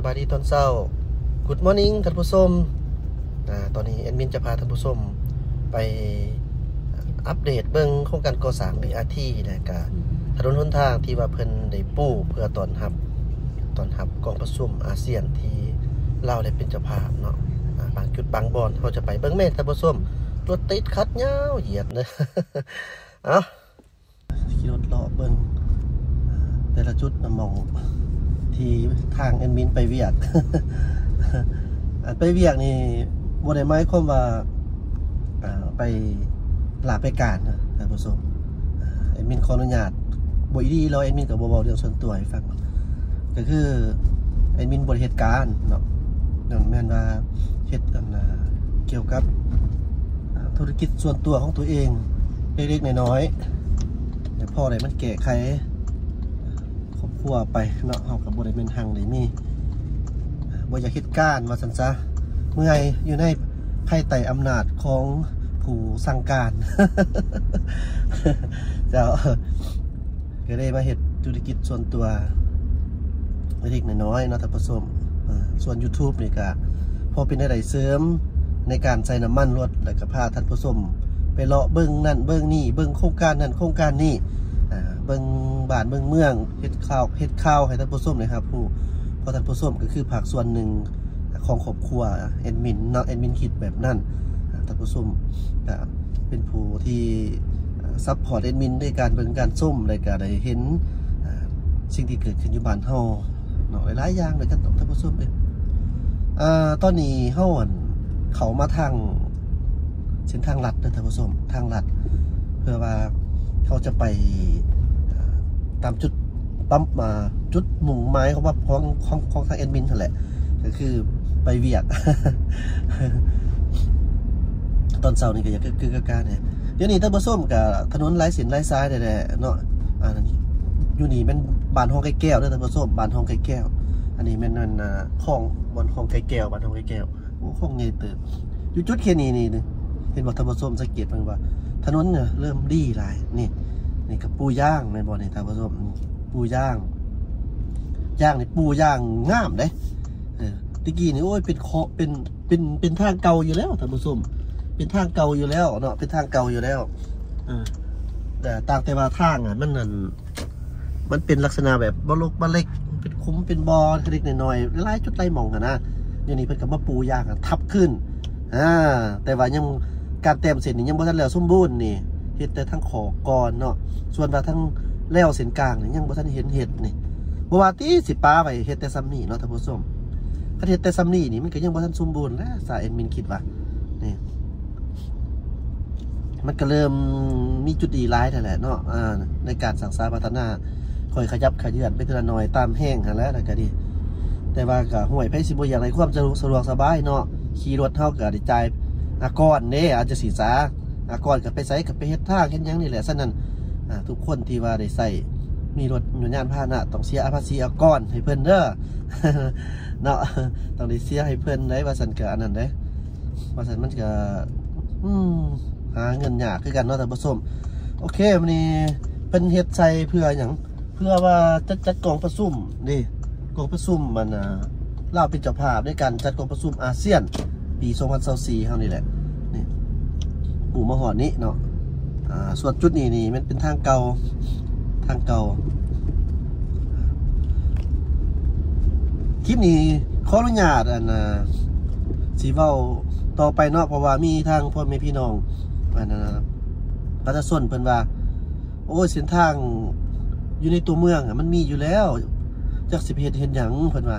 บายดีตอนเช้า Good Morning ท่านผู้ชมตอนนี้แอดมินจะพาท่านผู้ชมไปอัปเดตเบิ่งโครงการก่อสร้าง BRT และก็ถนนหนทางที่ว่าเพิ่นได้ปูเพื่อต้อนรับกองประชุมอาเซียนที่ลาวได้เป็นเจ้าภาพเนาะบางจุดบางบอนเราจะไปเบิ่งแม่ท่านผู้ชมรถติดคัดยาวเหยียดเด้อขี่รถเลาะเบิ่งแต่ละจุดมองที่ทางแอดมินไปเวียก ไปเวียกนี่บ่ได้หมายความว่าไปลาไปการนะท่านผู้ชมแอดมินขออนุญาตบ่ดีแล้วแอดมินก็บ่เว้าเรื่องส่วนตัวให้ฟังก็คือแอดมินบ่ได้เฮ็ดการเนาะนั่นแม่นว่าเฮ็ดเกี่ยวกับธุรกิจส่วนตัวของตัวเองเล็กๆน้อยๆแต่พอได้มันแก้ไขครอบครัวไปเนาะเฮาก็บ่ได้แม่นหังได้มีบ่อยากเฮ็ดการว่าซั่นซะเมื่อยอยู่ในภายใต้อำนาจของผู้สั่งการ เจ้าก็ได้มาเฮ็ดธุรกิจส่วนตัวเล็กๆน้อยๆเนาะท่านผู้ชมส่วน YouTube นี่ก็พอเป็นได้เสริมในการใส่น้ำมันรถแล้วก็พาท่านผู้ชมไปเลาะเบิ่งนั่นเบิ่งนี่เบิ่งโครงการนั่นโครงการนี่เบิ่งบ้านเบิ่งเมืองเฮ็ดข่าวให้ท่านผู้ชมเลยครับเพราะท่านผู้ชมก็คือภาคส่วนหนึ่งของครอบครัวแอดมินเนาะแอดมินคิดแบบนั้นท่านผู้ชมก็เป็นผู้ที่ซัพพอร์ตแอดมินด้วยการเบิ่งการส้มและก็ได้เห็นสิ่งที่เกิดขึ้นอยู่บ้านเฮาเนาะหลายๆอย่างเลยกันท่านผู้ชมตอนนี้เฮาเขามาทางเส้นทางลัดนะท่านผู้ชมทางลัดเพื่อว่าเขาจะไปตามจุดปั๊มมาจุดมุ่งหมายของว่าของทางแอดมินนั่นแหละก็คือไปเวียก ตอนเช้านี่ก็อยากคือการเนี่ยเดี๋ยวนี้ท่านผู้ชมกับถนนหลายเส้นหลายสายได้ๆเนาะอยู่นี่เป็นบ้านห้องไก่แก้วท่านผู้ชมบ้านห้องไก่แก้วอันนี้เป็นคลองบนห้องไก่แก้วบ้านห้องไก่แก้วคลองใหญ่เติบอยู่จุดแค่นี้นี่เห็นบอกท่านผู้ชมสังเกตมั้ยว่าถนนเนี่ยเริ่มดีหลายนี่กับปูย่างในบ่อนี่ท่านผู้ชมปูย่างนี่ปูย่างงามเด้ตะกี้นี่โอ้ยเป็นทางเก่าอยู่แล้วท่านผู้ชมเป็นทางเก่าอยู่แล้วเนาะเป็นทางเก่าอยู่แล้วแต่ต่างแต่ว่าทางมันเป็นลักษณะแบบบ่ลกบ่เล็กเป็นคุ้มเป็นบ่อเล็กๆน้อยๆหลายจุดหลายหม่องกันนะอย่างนี้เพิ่นก็มาปูย่างทับขึ้นแต่ว่ายังการเต็มเส้นนี่ยังบ่ทันแล้วสมบูรณ์นี่เฮ็ดแต่ทั้งขอก่อนเนาะส่วนว่าทั้งแล้วเส้นกลางนี่ยังบ่ทันเห็นเฮ็ดนี่บ่ว่าติสิป้าไว้เฮ็ดแต่ซ้ำนี่เนาะท่านผู้ชมถ้าเฮ็ดแต่ซ้ำนี่มันก็ยังบ่ทันสมบูรณ์นะสายแอดมินคิดว่านี่มันก็เริ่มมีจุดดีหลายนั่นแหละเนาะในการสร้างสรรค์พัฒนาค่อยขยับขยื่นไปทีละหน่อยตามแห้งหั่นแหละก็ดีแต่ว่าก็ห่วยไผสิบ่อย่างไรความสะดวกสบายเนาะขี่รถเฮาก็ได้จ่ายอากรเด้อาจจะสิษาอากรก็ไปใส่กับไปเฮ็ดทางเฮ็ดหยังนี่แหละฉะนั้นทุกคนที่ว่าได้ใส่มีรถยานพาหนะต้องเสียภาษีอากรให้เพิ่นเด้อ เนาะต้องได้เสียให้เพิ่นได้ว่าซั่นก็อันนั้นเด้ว่าซั่นมันก็หาเงินยากคือกันเนาะท่านผู้ชมโอเควันนี้เพิ่นเฮ็ดใส่เพื่อหยังเพื่อว่าจัดกองประชุมนี่กองประชุมมันลาวเป็นเจ้าภาพในการจัดกองประชุมอาเซียนปี2024เฮานี่แหละนี่ปู่มาหอดนี้เนาะส่วนจุดนี้มันเป็นทางเก่าคลิปนี้ขออนุญาตสิเว้าต่อไปเนาะเพราะว่ามีทางพ่อแม่พี่น้องประชาชนเพิ่นว่าโอ้ยเส้นทางอยู่ในตัวเมืองมันมีอยู่แล้วจักสิเฮ็ดหยังเพิ่นว่า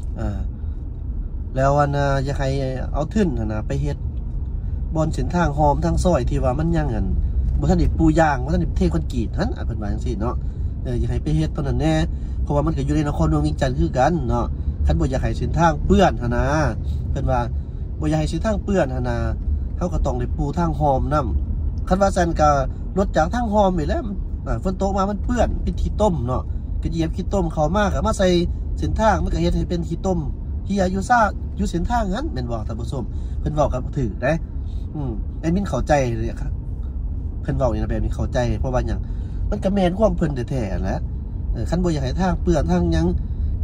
แล้วอยากให้เอาทึ่นไปเฮ็ดบอนเส้นทางหอมทางซอยที่ว่ามันยังบ่ทันได้ปูยางบ่ทันได้เทคอนกรีตหั่นเพิ่นว่าจังซี่เนาะอยากให้ไปเฮ็ดตอนนั้นแน่เพราะว่ามันก็อยู่ในนครหลวงเวียงจันทน์คือกันเนาะคันบ่อยากให้เส้นทางเปื้อนเพิ่นว่าบ่อยากให้เส้นทางเปื้อนเฮาก็ต้องได้ปูทางหอมนำคันว่าซั่นก็รถจากทางหอมนี่แหละฝนตกมามันเปื้อนเป็นขี้ต้มเนาะก็เหยียบขี้ต้มเข้ามาก็มาใส่เส้นทางมันก็เฮ็ดให้เป็นขี้ต้มที่อยู่อยู่เส้นทางนั้นแม่นบ่ท่านผู้ชมเพิ่นเว้ากันถูกเด้แอดมินเข้าใจเลยครับเพิ่นเว้าอย่างแบบนี้เข้าใจเพราะว่าหยังมันก็แม่นความเพิ่นแท้ๆแหละคันบ่อยากให้ทางเปื้อนทางหยัง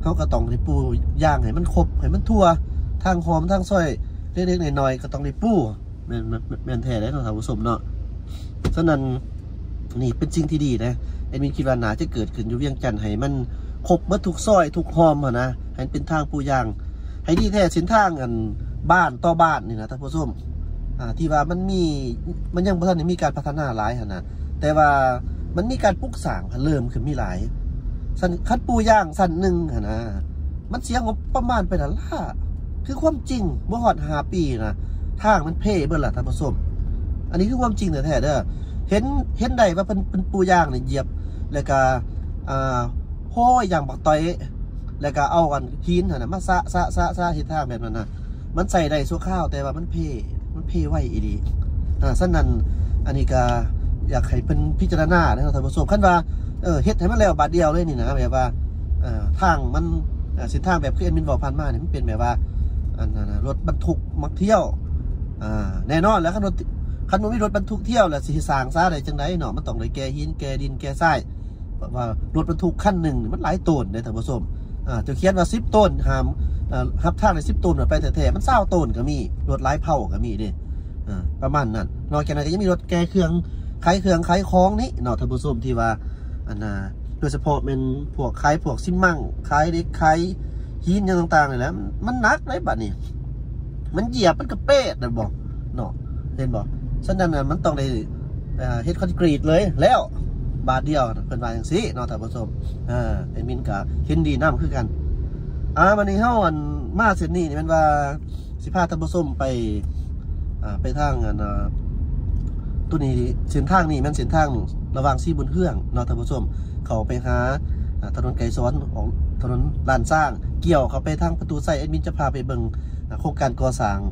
เขาก็ต้องได้ปูย่างให้มันครบให้มันทั่วทางหอมทางซอยเล็กๆน้อยๆก็ต้องได้ปูแม่นแท้ได้เนาะท่านผู้ชมเนาะฉะนั้นนี่เป็นสิ่งที่ดีนะไอ้มีคิดว่าน่าจะเกิดขึ้นอยู่เวียงจันทน์ให้มันครบเบิดทุกซอยทุกหอมนะให้เป็นทางปูย่างให้ดีแท้เส้นทางกันบ้านต่อบ้านนี่นะท่านผู้ชมที่ว่ามันยังบ่ทันได้มีการพัฒนาหลายหั่นนะแต่ว่ามันมีการปลูกสร้างเริ่มขึ้นมีหลายคัดปูย่างสั้นหนึ่งนะมันเสียงบประมาณไปละล่ะคือความจริงเมื่อหอด5 ปีนะทางมันเพ่เบิ่งล่ะท่านผู้ชมอันนี้คือความจริงแท้ๆเด้อเห็นได้ว่าเป็นปูย่างเนี่ยเหยียบแล้วก็ห้อยอย่างบักต้อยแล้วก็เอากันหินนะมาซะทิศทางแบบนั้นนะมันใส่ได้ชั่วข้าวแต่ว่ามันเพ่ไว้อีดีฉะนั้นอันนี้ก็อยากให้เป็นพิจารณานะครับท่านผู้ชมขั้นว่าเฮ็ดให้มันแล้วบาทเดียวเลยนี่นะแบบว่าทางมันเส้นทางแบบที่เอ็นมินบอกผ่านมาเนี่ยมันเป็นแบบว่ารถบรรทุกมักเที่ยวแน่นอนแล้วคันมันมีรถบรรทุกเที่ยวแหละสิสร้างซะได้จังไดเนาะมันต้องได้แก่หินแก่ดินแก่ทรายว่ารถบรรทุกคันหนึ่งมันหลายต้นเด้อท่านผู้ชมจะเขียนว่า10 ต้นหามรับทางใน10 ต้นไปแท้ๆมัน20 ต้นก็มีรถหลายเผ่าก็มีเด้ประมาณนั้นนอกจากนั้นก็ยังมีรถแก่เครื่องขายของนี่เนาะท่านผู้ชมที่ว่าโดยเฉพาะเป็นพวกซิมมั่งขายเด็กขายหินอย่างต่างๆเลยแหละมันหนักเลยบัดนี้มันเหยียบมันกระเป๊ะนะบอกเนาะเห็นบอกฉะนั้นมันต้องได้เฮ็ดคอนกรีตเลยแล้วบาทเดียวเพิ่นว่าจังซี่เนาะท่านผู้ชมไอ้มินก็เห็นดีนำคือกันวันนี้เฮามาเส้นนี้นี่มันว่าสิพาท่านผู้ชมไปทางตัวนี้เส้นทางนี้มันเส้นทางระหว่าง4 บุญเฮืองเนาะท่านผู้ชมเขาไปหาถนนไก่ซ้อนของถนนลานสร้างเกี่ยวเขาไปทางประตูไส้เอ็ดมินจะพาไปเบิ่งโครงการก่อสร้าง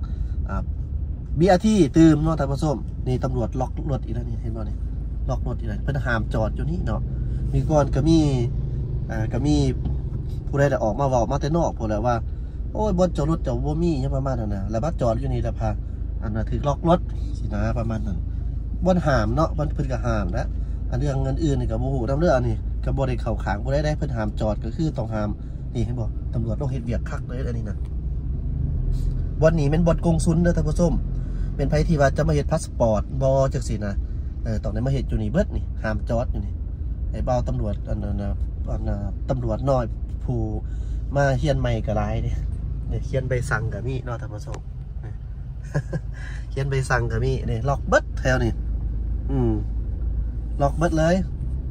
BRT ตื่มเนาะท่านผู้ชมนี่ตำรวจล็อกรถอีกแล้วนี่เห็นบ่นี่ล็อกรถอีกแล้วเพิ่นห้ามจอดอยู่นี่เนาะมีก่อนก็มีผู้ใดได้ออกมาเว้ามาแต่นอกพูดแล้วว่าโอ้ยบ่จอดรถเจ้าบ่มีอย่างประมาณนั้นนะแล้วบัดจอดอยู่นี่แล้วพาถือล็อกรถสินะประมาณนั้นบ่ห้ามเนาะเพิ่นก็ห้ามนะเรื่องเงินอื่นนี่ก็บ่ฮู้นำเรื่องนี่ก็บ่ได้เข้าข้างบ่ได้เพิ่นห้ามจอดก็คือต้องห้ามนี่เห็นบ่ตำรวจต้องเฮ็ดเวียกคักเลยอันนี้นะวันนี้เป็นบทกงซุนเด้อท่านผู้ชมเป็นไผที่ว่าจะมาเฮ็ดพาสปอร์ตบ่จังซี่นะต้องได้มาเฮ็ดอยู่นี่เบิดนี่ห้ามจอดอยู่นี่ไอ้เบาตำรวจตำรวจน้อยผู้มาเฮียนใหม่ก็หลายเด้เขียนใบสั่งก็มีเนาะท่านผู้ชมเขียนใบสั่งก็มีนี่ล็อกเบิดแถวนี่ล็อกเบิดเลย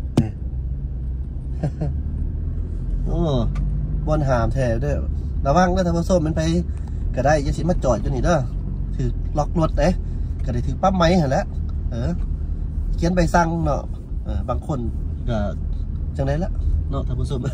โอ้บนหามแถวเด้อระวังเด้อท่านผู้ชมมันไปก็ได้จะสิมาจอดอยู่นี่เด้อถือล็อกรถเด้ก็ได้ถือปั๊มไม้หั่นแหละเขียนใบสั่งเนาะบางคนก็จังได๋ละเนาะท่านผู้ชม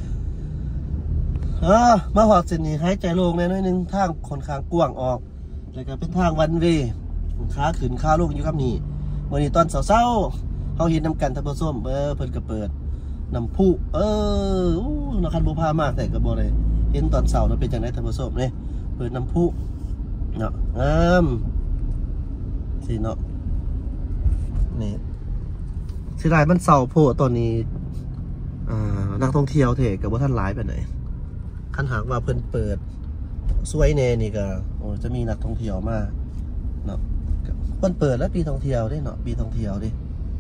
มาหอดเส้นนี้หายใจโล่งแน่น้อยนึงทางค่อนข้างกว้างออกแล้วก็เป็นทางวันเวย์ขาขึ้นขาลงอยู่ครับนี่วันนี้ตอนเช้าเขาเห็นน้ำกันท่านผู้ชมเพิ่นก็เปิดน้ำพุนคันบุพามากแต่ก็บ่ได้เห็นตอนเช้าเราเป็นจังได๋ท่านผู้ชมเนี่ยเปิดน้ำพุเนาะสิเนาะนี่สิได้มันเช้าโพตอนนี้นักท่องเที่ยวเถอะก็บ่ทันหลายปานใดคันหากว่าเพิ่นเปิดสวยแน่นี่ก็จะมีนักท่องเที่ยวมาเนาะเพิ่นเปิดแล้วปีท่องเที่ยวได้เนาะปีท่องเที่ยวดิ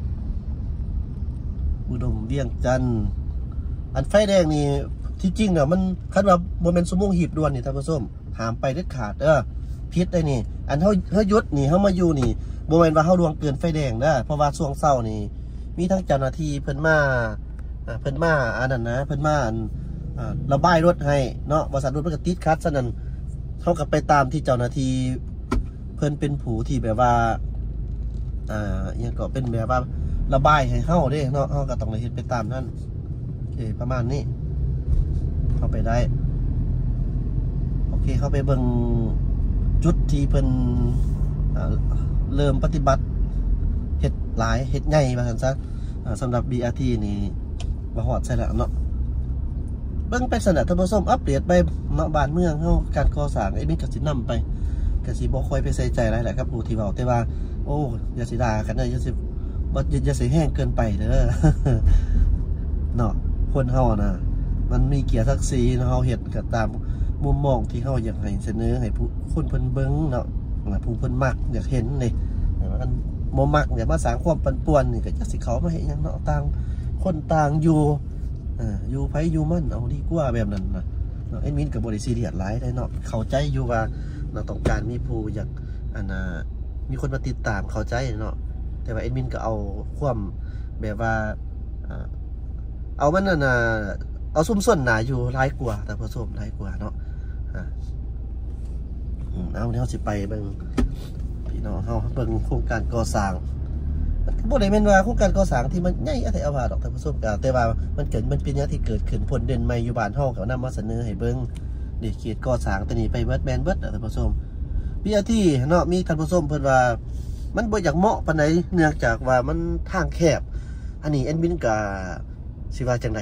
อุดมเวียงจันทน์อันไฟแดงนี่ที่จริงเนี่ยมันคันว่าบ่แม่นชั่วโมงหีบด่วนนี่ท่านผู้ชมห้ามไปเด็ดขาดผิดได้นี่อันเฮาหยุดนี่เฮามาอยู่นี่บ่แม่นว่าเฮาล่วงเกินไฟแดงเด้อเพราะว่าช่วงเช้านี่มีทั้งเจ้าหน้าที่เพิ่นมาอันนั้นนะเพิ่นมาระบายรถให้เนาะบริษัทรถมันก็ติดคัดฉะนั้นเฮาก็ไปตามที่เจ้าหน้าที่เพิ่นเป็นผู้ที่แบบว่าอย่างก็เป็นแบบว่าระบายให้เฮาเด้เนาะเฮาก็ต้องเฮ็ดไปตามนั้นประมาณนี้เข้าไปได้โอเคเข้าไปเบิ่งจุดที่เพิ่นเริ่มปฏิบัติเฮ็ดหลายเฮ็ดใหญ่ว่าซั่นซะสำหรับ BRT นี่บ่ฮอดใช่แล้วเนาะเบิ่งไปสนับท่านผู้ชมอัปเดตไปบ้านเมืองเฮาการก่อสร้างไอ้มินก็สินำไปก็สิบ่ค่อยไปใส่ใจอะไรแหละครับผู้ที่เว้าแต่ว่าโอ้อย่าสิด่ากันเด้ออย่าสิแห้งเกินไปเด้อเนาะคนเฮานะมันมีเกียรติศักดิ์ศรีเฮาเฮ็ดก็ตามมุมมองที่เฮาอยากให้เสนอให้ผู้คนเพิ่นเบิ่งเนาะผู้เพิ่นมักอยากเห็นนี่มันบ่มักอยากมาสร้างความปั่นป่วนนี่ก็จักสิเขามาเฮ็ดหยังเนาะต่างคนต่างอยู่อยู่ไผอยู่มันเอาดีกว่าแบบนั้นนะไอ้มินก็บ่ได้ซีเรียสหลายได้เนาะเข้าใจอยู่ว่าเราต้องการมีผู้อยากมีคนมาติดตามเข้าใจเนาะแต่ว่าเอ็ดมินก็เอาความแบบว่าเอามันเอาซุ่มส่วนหนาอยู่ร้ายกว่าแต่ผสมร้ายกว่าเนาะเอาเนี่ยเขาสิไปเบิ่งพี่น้องเขาเบิ่งโครงการก่อสร้างบ่ได้แม่นว่าโครงการก่อสร้างที่มันใหญ่อะไรเอาว่าดอกแต่ผสมกันแต่ว่ามันเป็นอย่างที่เกิดขึ้นผลเด่นใหม่อยู่บ้านเฮาเขานำมาเสนอให้เบิ่งนี่เขตก่อสร้างตัวนี้ไปเบิดแมนเบิดแต่ผสมพี่อาที่เนาะมีท่านผสมเพิ่นว่ามันบ่อยากเหมาะปานใดเนื่องจากว่ามันทางแคบอันนี้แอดมินก็สิว่าจังได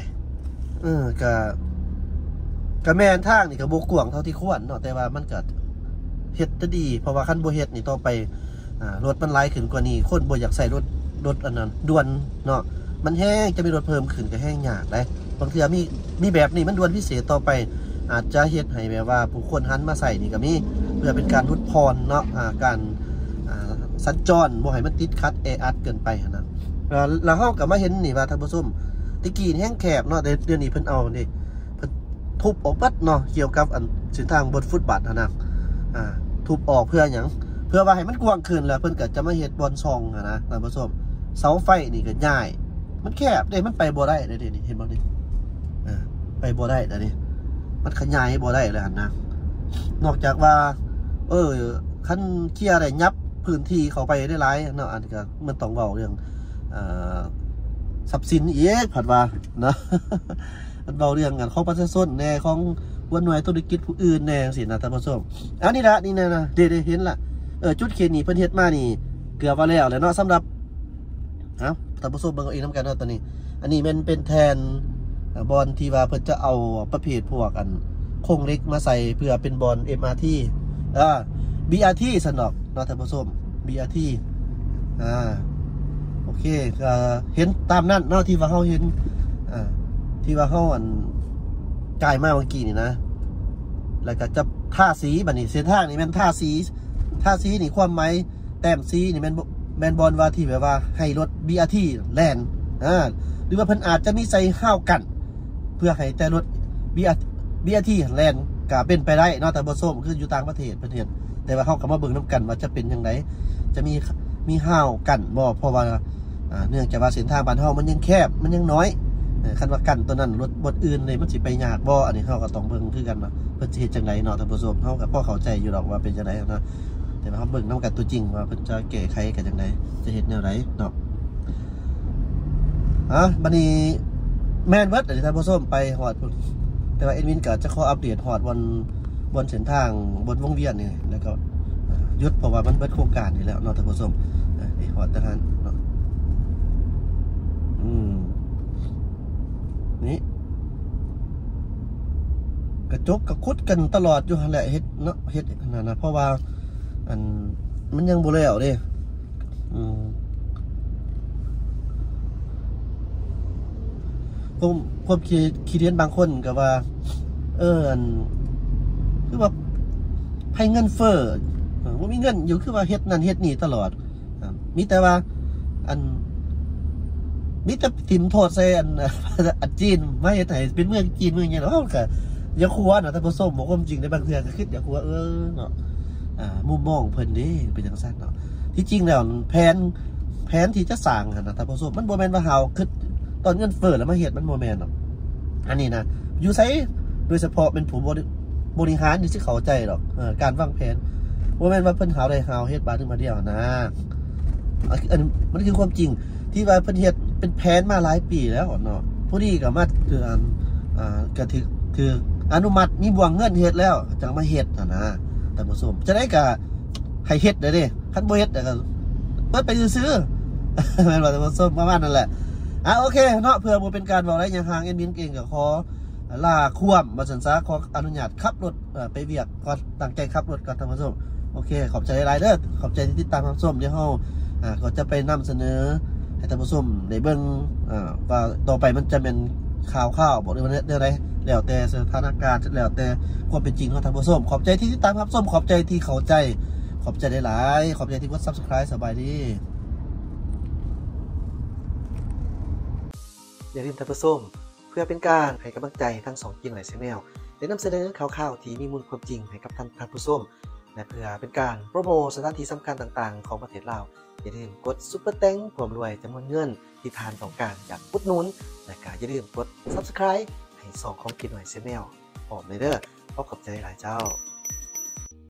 ก็แม่นทางนี่ก็บ่กว้างเท่าที่ควรเนาะแต่ว่ามันก็เฮ็ดจะดีเพราะว่าคันบ่เฮ็ดนี่ต่อไปรถมันหลายขึ้นกว่านี้คนบ่อยากใส่รถอันนั้นด่วนเนาะมันแห้งจะมีรถเพิ่มขึ้นก็แห้งยากได้บางเทื่อมีแบบนี้มันด่วนพิเศษต่อไปอาจจะเฮ็ดให้แบบว่าผู้คนหันมาใส่นี่ก็มีเพื่อเป็นการลดพรเนาะการสัญจรบ่ให้มันติดขัดแออัดเกินไปนะแล้วเฮาก็มาเห็นนี่ว่าท่านผู้ชมตะกี้แห้งแคบเนาะเดือนนี้เพิ่นเอานี่เพิ่นทุบออกปัดเนาะเกี่ยวกับเส้นทางบนฟุตบาทนะทุบออกเพื่อหยังเพื่อว่าให้มันกว้างขึ้นแล้วเพิ่นก็จะมาเฮ็ดบอลซองนะท่านผู้ชมเสาไฟนี่ก็ง่ายมันแคบเด้มันไปบ่ได้เด้นี่เห็นบ่นี่ไปบ่ได้เด้นี่มันขยายบ่ได้เลยนะนอกจากว่าคันเคลียร์ได้ยับพื้นที่เข้าไปได้หลายเนาะอันก็มันต้องเว้าเรื่องทรัพย์สินอีกผัดว่านะมันเบาเรื่องกันของประชาชนแน่ของวันหน่วยธุรกิจผู้อื่นแน่สินะท่านผู้ชมอันนี้ละนี่นะเดี๋ยวเห็นละจุดเขตนี้เพิ่นเฮ็ดมานี่เกือบว่าแล้วเนาะสำหรับท่านผู้ชมเบิ่งเอาเองนำกันเนาะตอนนี้อันนี้มันเป็นแทนบอลที่ว่าเพิ่นจะเอาประเภทพวกโครงเหล็กมาใส่เพื่อเป็นบอล MRT BRT สนอกเนาะท่านผู้ชม BRT โอเคเห็นตามนั้นเนาะที่ว่าเขาเห็นที่ว่าเขากายมากเมื่อกี้นี่นะแล้วก็จะท่าสีบัดนี้เส้นทางนี่มันท่าสีนี่ความหมายแต้มสีนี่แมนบอลว่าที่แบบว่าให้รถ BRT แล่นหรือว่าเพิ่นอาจจะมีใส่ห้าวกันเพื่อให้แต่รถ BRT แล่นก็เป็นไปได้เนาะแต่บ่ส้มคืออยู่ต่างประเทศแต่ว่าเขาก็มาเบิ่งน้ำกันว่าจะเป็นยังไงจะมีห้าวกันบ่เพราะว่าเนื่องจากว่าเส้นทางบ้านเฮามันยังแคบมันยังน้อยคันว่ากันตัวนั้นรถบดอื่นเลยมันสิไปยากบ่อันนี้เฮาก็ต้องเบิ่งคือกันว่าเพิ่นสิเฮ็ดจังไดเนาะท่านผู้ชมเฮาก็พอเข้าใจอยู่ดอกว่าเป็นจังไดนะแต่ว่าเฮาเบิ่งนำกันตัวจริงว่าเพิ่นจะแก้ไขกันจังไดจะเฮ็ดแนวใดเนาะบัดนี้แม่นเบิดท่านผู้ชมไปฮอดพุ่นแต่ว่าเอ็ดมินก็จะขออัปเดตฮอดบนเส้นทางบนวงเวียนนี่แล้วก็ยุดเพราะว่ามันเบิดโครงการนี่แล้วเนาะท่านผู้ชมฮอดทหารเนาะนี่กระจกกระคุดกันตลอดอยู่หั่นแหละเฮ็ดเนาะเฮ็ดขนาดนั้นเพราะว่ามันยังบ่แล้วเด้ผมคิดเห็นบางคนก็ว่าคือว่าให้เงินเฟ้อว่ามีเงินอยู่คือว่าเฮ็ดนั่นเฮ็ดนี่ตลอดมีแต่ว่ามีแต่ถิ่มโทษใส่จีนไม่เฮ็ดให้เป็นเมืองจีนเมืองอย่างเนาะก็อย่าคัวเนาะแต่บ่ส้มบ่ความจริงในบางเทื่อก็คิดอย่าคัวเนาะมุมมองเพิ่นเด้เป็นจังซั่นเนาะที่จริงแล้วแผนที่จะสร้างนะแต่บ่ส้มมันบ่แม่นว่าเฮาคิดตอนเงินเฟ้อแล้วมาเฮ็ดมันบ่แม่นเนาะอันนี้นะอยู่ไสโดยเฉพาะเป็นผู้บริหารนี่สิเข้าใจหรอกการวางแผนบ่แม่นว่าเพิ่นหาได้หาเฮ็ดบาดนึงมาเดียวนะอันมันคือความจริงที่ว่าเพิ่นเฮ็ดเป็นแผนมาหลายปีแล้วเนาะผู้นี้ก็มาก็ถืออนุมัติมีบ่วงเงินเฮ็ดแล้วจังมาเฮ็ดนะท่านผู้ชมจะได้ก็ให้เฮ็ดได้เด้คันบ่เฮ็ดก็เปิดไปซื้อแม่นบ่ท่านผู้ชมประมาณนั้นแหละโอเคเนาะเพื่อบ่เป็นการบอกอะไรอย่างห่างเอ็นบินเก่งก็ขอลาควมมาสันซาขออนุญาตขับรถไปเวียกก่อนตั้งใจขับรถก่อนท่านผู้ชมโอเคขอบใจหลายเด้อขอบใจที่ติดตามท่านผู้ชมเดี๋ยวเฮาก็จะไปนำเสนอให้ท่านผู้ชมได้เบิ่งว่าต่อไปมันจะเป็นข่าวบอกได้ว่าเรื่องอะไรแล้วแต่สถานการณ์แล้วแต่ความเป็นจริงของท่านผู้ชมขอบใจที่ติดตามครับส้มขอบใจที่เข้าใจขอบใจหลายๆขอบใจที่กด Subscribe สบายดีอย่าลืมท่านผู้ชมเพื่อเป็นการให้กำลังใจทั้ง2กินหลาย Channel ได้นำเสนอข่าวๆที่มีมูลความจริงให้กับท่านผู้ชมและเพื่อเป็นการโปรโมทสถานที่สำคัญต่างๆของประเทศลาวอย่าลืมกดซุปเปอร์แตงผมรวยจำนวนเงินที่ทานต้องการอยากอุดหนุนและก็อย่าลืมกด Subscribe ให้2ของกินหน่อย Channel พร้อมเลยเด้อขอบใจหลายเจ้า